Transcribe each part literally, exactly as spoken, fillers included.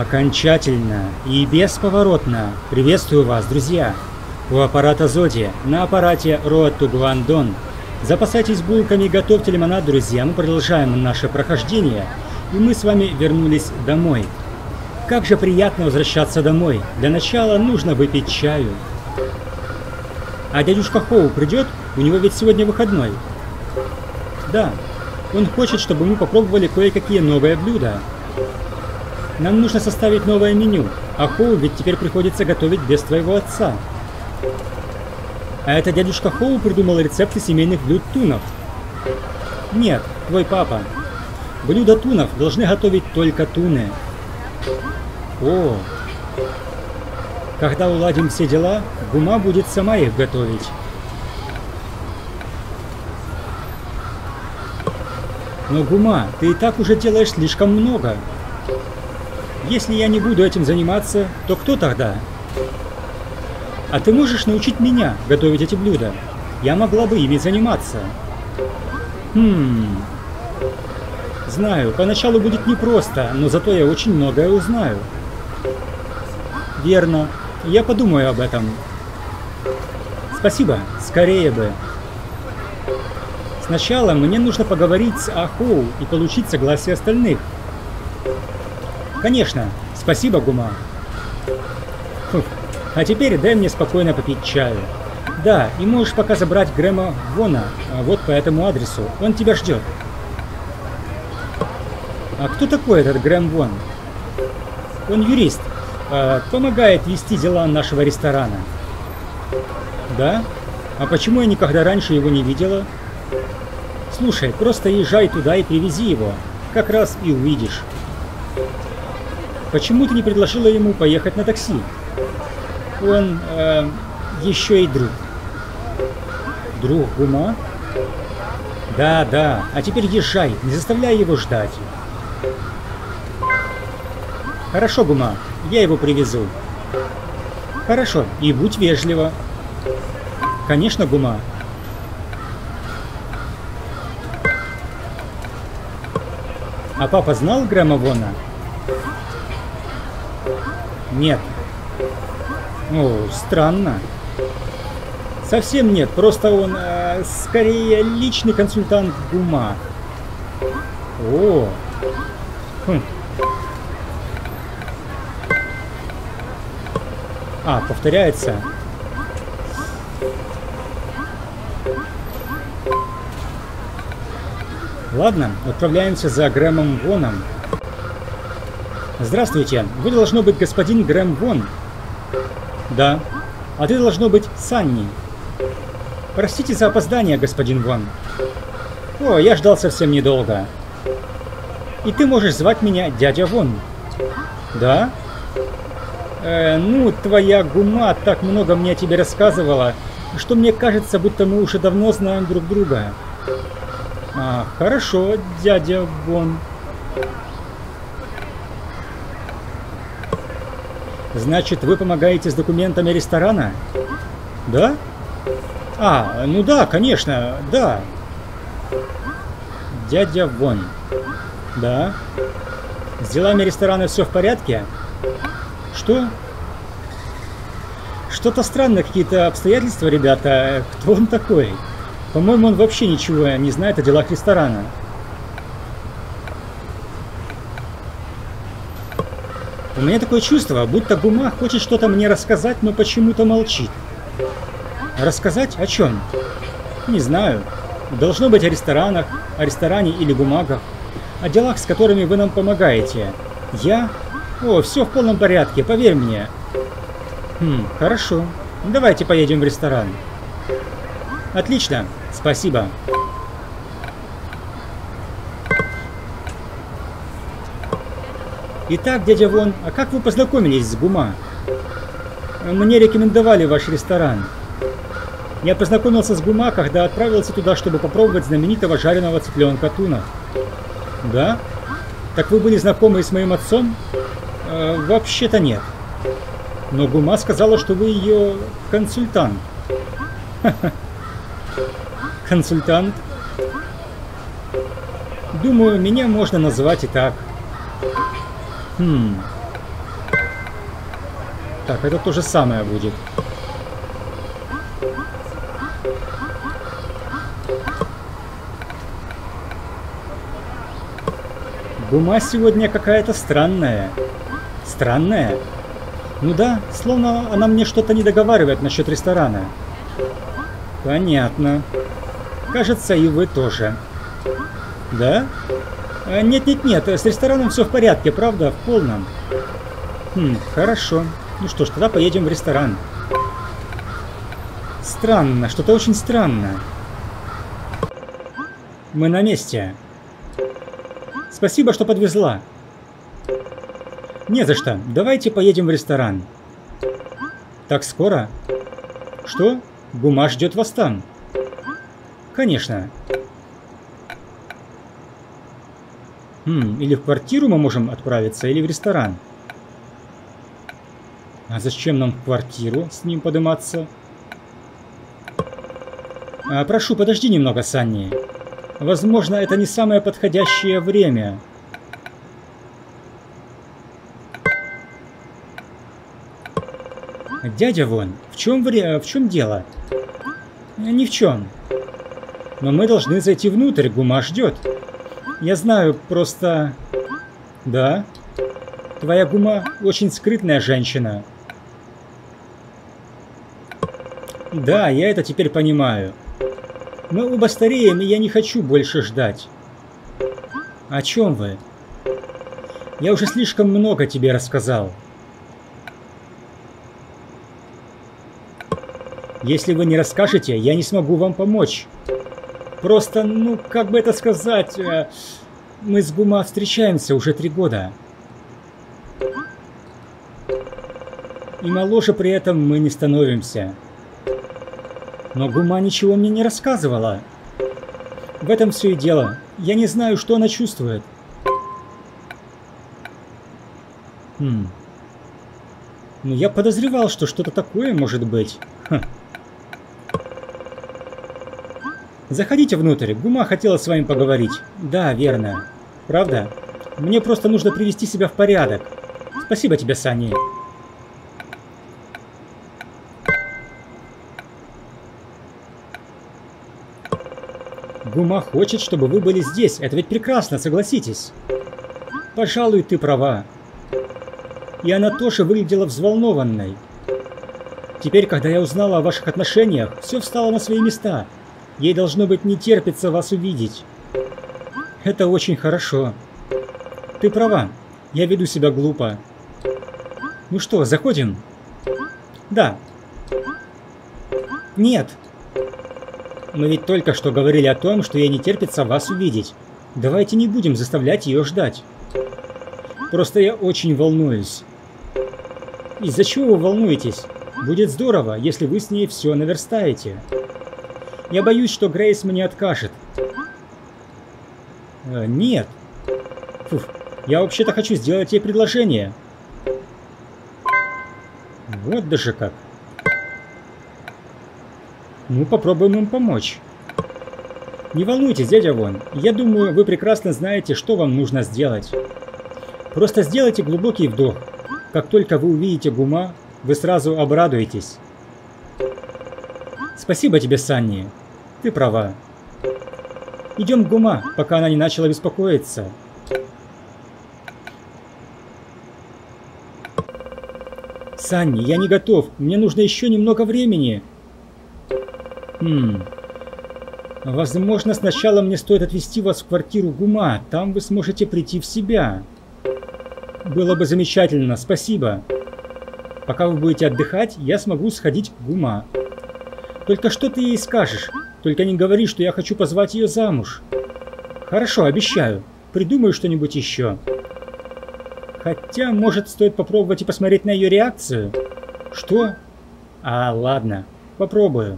Окончательно и бесповоротно приветствую вас, друзья! У аппарата Зоди, на аппарате Road to Guangdong. Запасайтесь булками и готовьте лимонад, друзья. Мы продолжаем наше прохождение, и мы с вами вернулись домой. Как же приятно возвращаться домой. Для начала нужно выпить чаю. А дядюшка Хоу придет? У него ведь сегодня выходной. Да, он хочет, чтобы мы попробовали кое-какие новые блюда. Нам нужно составить новое меню, а Хоу ведь теперь приходится готовить без твоего отца. А это дядюшка Хоу придумал рецепты семейных блюд тунов. Нет, твой папа. Блюда тунов должны готовить только туны. О, когда уладим все дела, Гума будет сама их готовить. Но, Гума, ты и так уже делаешь слишком много. Если я не буду этим заниматься, то кто тогда? А ты можешь научить меня готовить эти блюда? Я могла бы ими заниматься. Хм... Знаю, поначалу будет непросто, но зато я очень многое узнаю. Верно. Я подумаю об этом. Спасибо. Скорее бы. Сначала мне нужно поговорить с Ахоу и получить согласие остальных. Конечно. Спасибо, Гума. Фух. А теперь дай мне спокойно попить чаю. Да, и можешь пока забрать Грэма Вона вот по этому адресу. Он тебя ждет. А кто такой этот Грэм Вон? Он юрист. Э, помогает вести дела нашего ресторана. Да? А почему я никогда раньше его не видела? Слушай, просто езжай туда и привези его. Как раз и увидишь. Почему ты не предложила ему поехать на такси? Он э, еще и друг. Друг Гума? Да, да. А теперь езжай, не заставляй его ждать. Хорошо, Гума, я его привезу. Хорошо, и будь вежлива. Конечно, Гума. А папа знал Грэма Вона? Нет. О, странно. Совсем нет, просто он э, скорее личный консультант Гума. О. Хм. А, повторяется. Ладно, отправляемся за Грэмом Воном. Здравствуйте, вы должно быть господин Грэм Вон. Да. А ты должно быть Санни. Простите за опоздание, господин Вон. О, я ждал совсем недолго. И ты можешь звать меня дядя Вон. Да? Э, ну, твоя Гума так много мне о тебе рассказывала, что мне кажется, будто мы уже давно знаем друг друга. А, хорошо, дядя Вон. Значит, вы помогаете с документами ресторана? Да? А, ну да, конечно, да. Дядя Вон. Да. С делами ресторана все в порядке? Что? Что-то странное, какие-то обстоятельства, ребята. Кто он такой? По-моему, он вообще ничего не знает о делах ресторана. У меня такое чувство, будто Гума хочет что-то мне рассказать, но почему-то молчит. Рассказать о чем? Не знаю. Должно быть о ресторанах, о ресторане или бумагах. О делах, с которыми вы нам помогаете. Я? О, все в полном порядке, поверь мне. Хм, хорошо. Давайте поедем в ресторан. Отлично, спасибо. Итак, дядя Вон, а как вы познакомились с Гума? Мне рекомендовали ваш ресторан. Я познакомился с Гума, когда отправился туда, чтобы попробовать знаменитого жареного цыпленка туна. Да? Так вы были знакомы с моим отцом? Э, вообще-то нет. Но Гума сказала, что вы ее консультант. Консультант? Думаю, меня можно назвать и так. Хм. Так, это то же самое будет. Гума сегодня какая-то странная. Странная? Ну да, словно она мне что-то не договаривает насчет ресторана. Понятно. Кажется, и вы тоже. Да? Нет-нет-нет, с рестораном все в порядке, правда? В полном. Хм, хорошо. Ну что ж, тогда поедем в ресторан. Странно, что-то очень странно. Мы на месте. Спасибо, что подвезла. Не за что. Давайте поедем в ресторан. Так скоро? Что? Гума ждет вас там. Конечно. Хм, или в квартиру мы можем отправиться, или в ресторан. А зачем нам в квартиру с ним подниматься? А, прошу, подожди немного, Санни. Возможно, это не самое подходящее время. Дядя Вон, в чем, вре... в чем дело? Ни в чем. Но мы должны зайти внутрь, Гума ждет. Я знаю, просто... Да? Твоя Гума очень скрытная женщина. Да, я это теперь понимаю. Мы оба стареем, и я не хочу больше ждать. О чем вы? Я уже слишком много тебе рассказал. Если вы не расскажете, я не смогу вам помочь. Просто, ну, как бы это сказать, мы с Гума встречаемся уже три года. И моложе при этом мы не становимся. Но Гума ничего мне не рассказывала. В этом все и дело. Я не знаю, что она чувствует. Хм. Ну, я подозревал, что что-то такое может быть. Ха. Заходите внутрь. Гума хотела с вами поговорить. Да, верно. Правда? Мне просто нужно привести себя в порядок. Спасибо тебе, Санни. Гума хочет, чтобы вы были здесь. Это ведь прекрасно, согласитесь. Пожалуй, ты права. И она тоже выглядела взволнованной. Теперь, когда я узнала о ваших отношениях, все встало на свои места. Ей должно быть не терпится вас увидеть. Это очень хорошо. Ты права. Я веду себя глупо. Ну что, заходим? Да. Нет. Мы ведь только что говорили о том, что ей не терпится вас увидеть. Давайте не будем заставлять ее ждать. Просто я очень волнуюсь. Из-за чего вы волнуетесь? Будет здорово, если вы с ней все наверстаете. Я боюсь, что Грейс мне откажет. Э, нет. Фух, я вообще-то хочу сделать ей предложение. Вот даже как. Ну, попробуем им помочь. Не волнуйтесь, дядя Вон. Я думаю, вы прекрасно знаете, что вам нужно сделать. Просто сделайте глубокий вдох. Как только вы увидите Гума, вы сразу обрадуетесь. Спасибо тебе, Санни. Ты права. Идем к Гума, пока она не начала беспокоиться. Санни, я не готов. Мне нужно еще немного времени. Хм. Возможно, сначала мне стоит отвезти вас в квартиру Гума. Там вы сможете прийти в себя. Было бы замечательно, спасибо. Пока вы будете отдыхать, я смогу сходить к Гума. Только что ты ей скажешь? Только не говори, что я хочу позвать ее замуж. Хорошо, обещаю. Придумаю что-нибудь еще. Хотя, может, стоит попробовать и посмотреть на ее реакцию? Что? А, ладно. Попробую.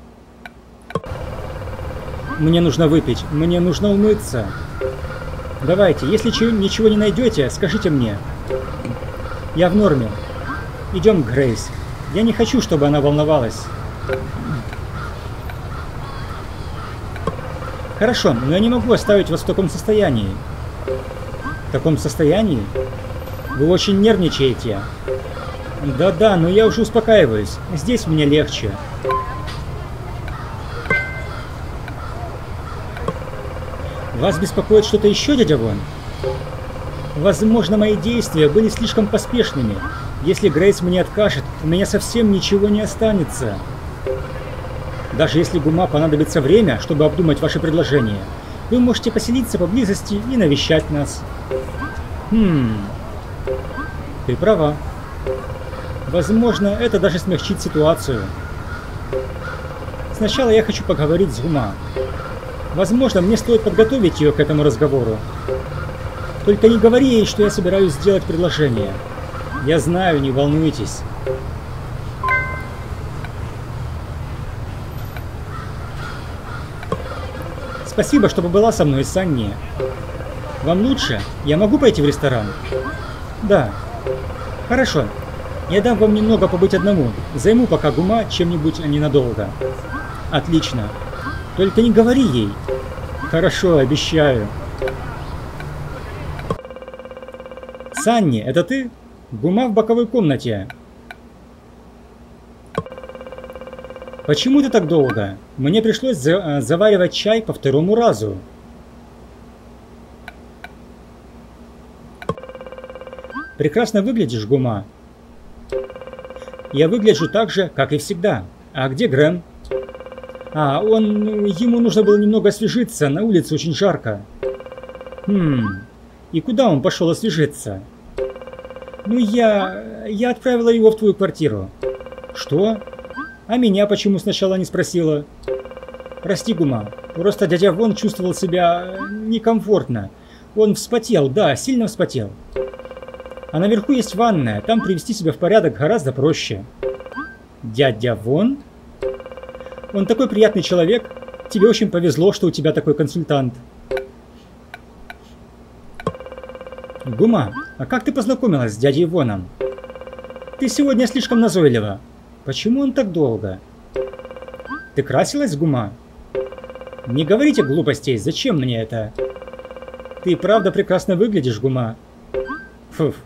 Мне нужно выпить. Мне нужно умыться. Давайте, если ничего не найдете, скажите мне. Я в норме. Идем к Грейс. Я не хочу, чтобы она волновалась. Хорошо, но я не могу оставить вас в таком состоянии. В таком состоянии? Вы очень нервничаете. Да-да, но я уже успокаиваюсь. Здесь мне легче. Вас беспокоит что-то еще, дядя Вон? Возможно, мои действия были слишком поспешными. Если Грейс мне откажет, у меня совсем ничего не останется. Даже если Гума понадобится время, чтобы обдумать ваше предложение, вы можете поселиться поблизости и навещать нас. Хм... Ты права. Возможно, это даже смягчит ситуацию. Сначала я хочу поговорить с Гума. Возможно, мне стоит подготовить ее к этому разговору. Только не говори ей, что я собираюсь сделать предложение. Я знаю, не волнуйтесь. Спасибо, что побыла со мной, Санни. Вам лучше? Я могу пойти в ресторан? Да. Хорошо. Я дам вам немного побыть одному. Займу пока Гума чем-нибудь ненадолго. Отлично. Только не говори ей. Хорошо, обещаю. Санни, это ты? Гума в боковой комнате. Почему ты так долго? Мне пришлось за заваривать чай по второму разу. Прекрасно выглядишь, Гума. Я выгляжу так же, как и всегда. А где Грэм? А, он... Ему нужно было немного освежиться, на улице очень жарко. Хм... И куда он пошел освежиться? Ну, я... Я отправила его в твою квартиру. Что? А меня почему сначала не спросила? Прости, Гума. Просто дядя Вон чувствовал себя некомфортно. Он вспотел, да, сильно вспотел. А наверху есть ванная, там привести себя в порядок гораздо проще. Дядя Вон? Он такой приятный человек. Тебе очень повезло, что у тебя такой консультант. Гума, а как ты познакомилась с дядей Воном? Ты сегодня слишком назойлива. Почему он так долго? Ты красилась, Гума? Не говорите глупостей, зачем мне это? Ты правда прекрасно выглядишь, Гума. Фуф.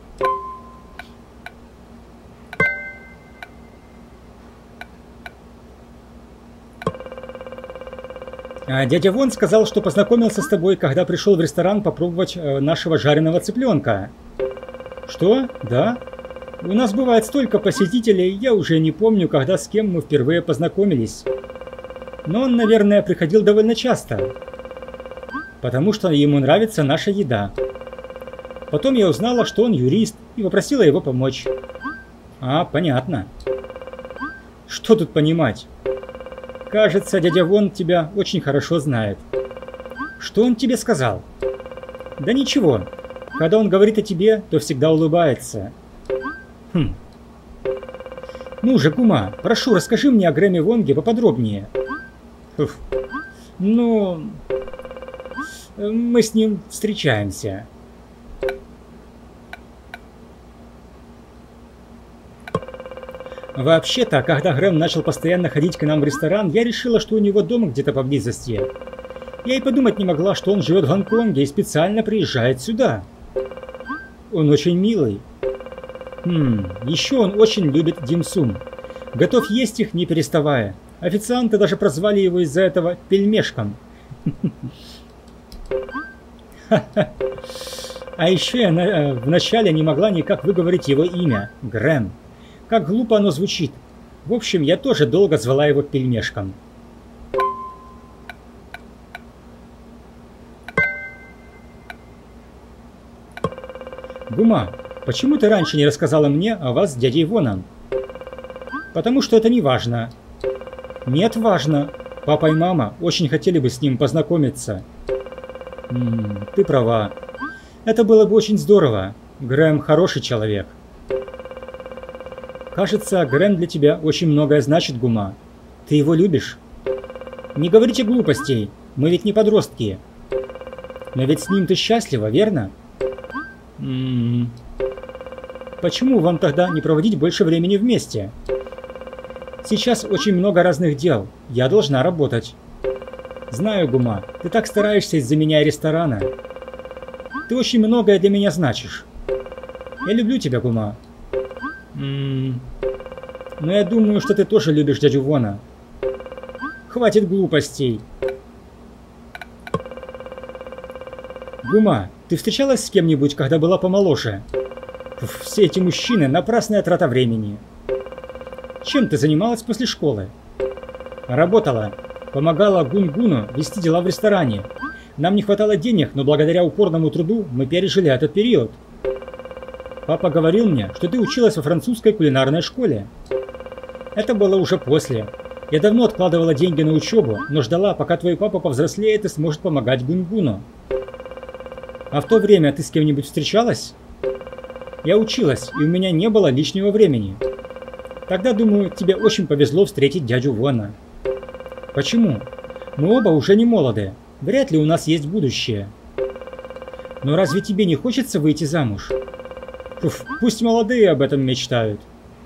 А дядя Вон сказал, что познакомился с тобой, когда пришел в ресторан попробовать э, нашего жареного цыпленка. Что? Да? У нас бывает столько посетителей, я уже не помню, когда с кем мы впервые познакомились. Но он, наверное, приходил довольно часто. Потому что ему нравится наша еда. Потом я узнала, что он юрист, и попросила его помочь. А, понятно. Что тут понимать? Кажется, дядя Вон тебя очень хорошо знает. Что он тебе сказал? Да ничего. Когда он говорит о тебе, то всегда улыбается. Хм. Ну же, Гума, прошу, расскажи мне о Грэме Вонге поподробнее. Уф. Ну... Мы с ним встречаемся. Вообще-то, когда Грэм начал постоянно ходить к нам в ресторан, я решила, что у него дома где-то поблизости. Я и подумать не могла, что он живет в Гонконге и специально приезжает сюда. Он очень милый. Хм, еще он очень любит димсум. Готов есть их, не переставая. Официанты даже прозвали его из-за этого пельмешком. А еще я вначале не могла никак выговорить его имя. Грэм. Как глупо оно звучит. В общем, я тоже долго звала его пельмешком. Гума, почему ты раньше не рассказала мне о вас с дядей Воном? Потому что это не важно. Нет, важно. Папа и мама очень хотели бы с ним познакомиться. М-м, ты права. Это было бы очень здорово. Грэм хороший человек. Кажется, Грэм для тебя очень многое значит, Гума. Ты его любишь? Не говорите глупостей. Мы ведь не подростки. Но ведь с ним ты счастлива, верно? М-м. Почему вам тогда не проводить больше времени вместе? Сейчас очень много разных дел. Я должна работать. Знаю, Гума, ты так стараешься из-за меня и ресторана. Ты очень многое для меня значишь. Я люблю тебя, Гума. М-м- Но я думаю, что ты тоже любишь дядю Вона. Хватит глупостей. Гума, ты встречалась с кем-нибудь, когда была помоложе? Ф, все эти мужчины — напрасная трата времени. Чем ты занималась после школы? Работала. Помогала Гунгуну вести дела в ресторане. Нам не хватало денег, но благодаря упорному труду мы пережили этот период. Папа говорил мне, что ты училась во французской кулинарной школе. Это было уже после. Я давно откладывала деньги на учебу, но ждала, пока твой папа повзрослеет и сможет помогать Гунгуну. А в то время ты с кем-нибудь встречалась? Я училась, и у меня не было лишнего времени. Тогда, думаю, тебе очень повезло встретить дядю Вона. Почему? Мы оба уже не молоды. Вряд ли у нас есть будущее. Но разве тебе не хочется выйти замуж? Уф, пусть молодые об этом мечтают.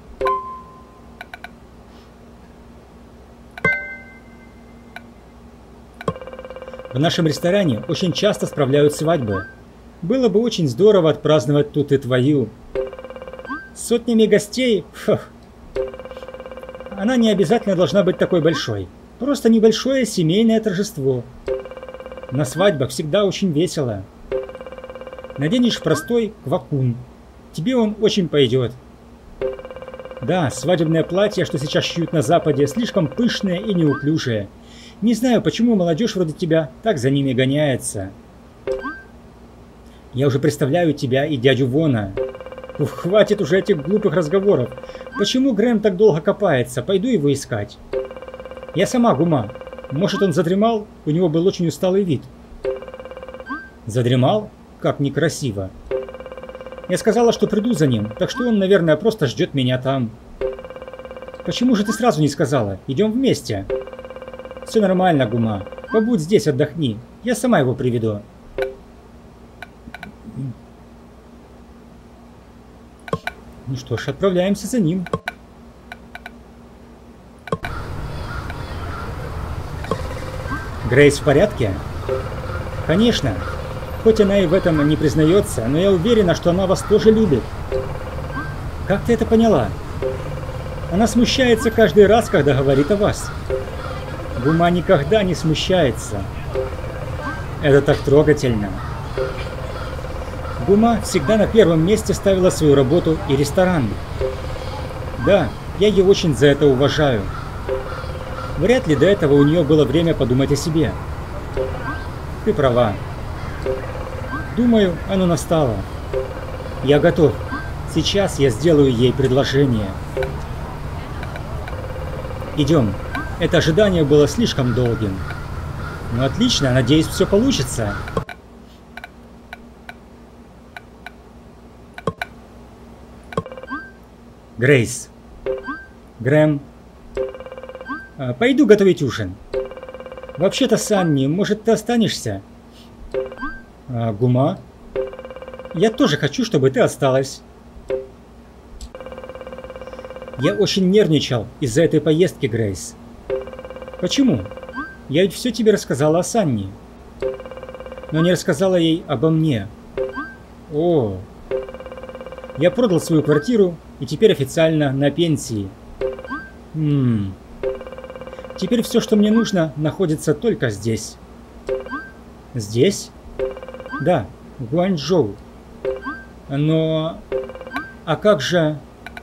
В нашем ресторане очень часто справляют свадьбы. Было бы очень здорово отпраздновать тут и твою. С сотнями гостей? Фух. Она не обязательно должна быть такой большой. Просто небольшое семейное торжество. На свадьбах всегда очень весело. Наденешь простой квакун. Тебе он очень пойдет. Да, свадебное платье, что сейчас шьют на Западе, слишком пышное и неуклюжее. Не знаю, почему молодежь вроде тебя так за ними гоняется. Я уже представляю тебя и дядю Вона. Ух, хватит уже этих глупых разговоров. Почему Грэм так долго копается? Пойду его искать. Я сама, Гума. Может, он задремал? У него был очень усталый вид. Задремал? Как некрасиво. Я сказала, что приду за ним, так что он, наверное, просто ждет меня там. Почему же ты сразу не сказала? Идем вместе. Все нормально, Гума. Побудь здесь, отдохни. Я сама его приведу. Ну что ж, отправляемся за ним. Грейс в порядке? Конечно. Хоть она и в этом не признается, но я уверена, что она вас тоже любит. Как ты это поняла? Она смущается каждый раз, когда говорит о вас. Гума никогда не смущается. Это так трогательно. Гума всегда на первом месте ставила свою работу и ресторан. Да, я ее очень за это уважаю. Вряд ли до этого у нее было время подумать о себе. Ты права. Думаю, оно настало. Я готов. Сейчас я сделаю ей предложение. Идем. Это ожидание было слишком долгим. Ну отлично, надеюсь, все получится. Грейс. Грэм. А, пойду готовить ужин. Вообще-то, Санни, может, ты останешься? А, Гума? Я тоже хочу, чтобы ты осталась. Я очень нервничал из-за этой поездки, Грейс. Почему? Я ведь все тебе рассказала о Санни. Но не рассказала ей обо мне. О, я продал свою квартиру и теперь официально на пенсии. Ммм. Теперь все, что мне нужно, находится только здесь. Здесь? Да, в Гуанчжоу. Но... А как же...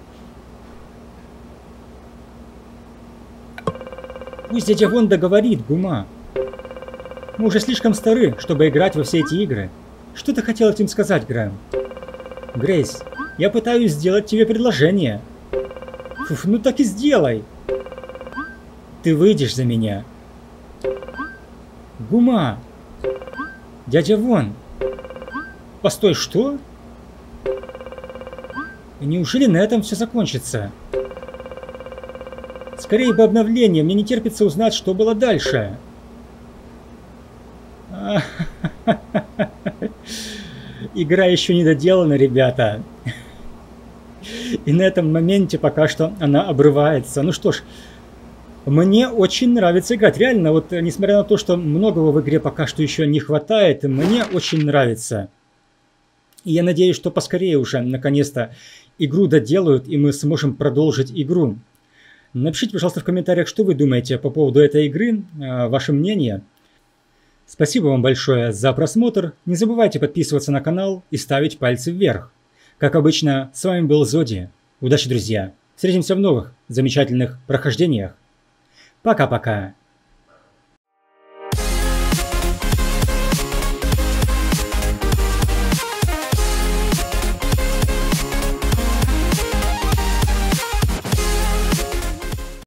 Пусть дядя Вон договорит, Гума. Мы уже слишком стары, чтобы играть во все эти игры. Что ты хотел этим сказать, Грэм? Грейс, я пытаюсь сделать тебе предложение. Фуф, ну так и сделай. Ты выйдешь за меня. Гума. Дядя Вон. Постой, что? Неужели на этом все закончится? Скорее бы обновление, мне не терпится узнать, что было дальше. Игра еще не доделана, ребята. И на этом моменте пока что она обрывается. Ну что ж, мне очень нравится играть. Реально, вот несмотря на то, что многого в игре пока что еще не хватает, мне очень нравится. И я надеюсь, что поскорее уже, наконец-то, игру доделают, и мы сможем продолжить игру. Напишите, пожалуйста, в комментариях, что вы думаете по поводу этой игры, ваше мнение. Спасибо вам большое за просмотр. Не забывайте подписываться на канал и ставить пальцы вверх. Как обычно, с вами был Зоди. Удачи, друзья! Встретимся в новых замечательных прохождениях. Пока-пока!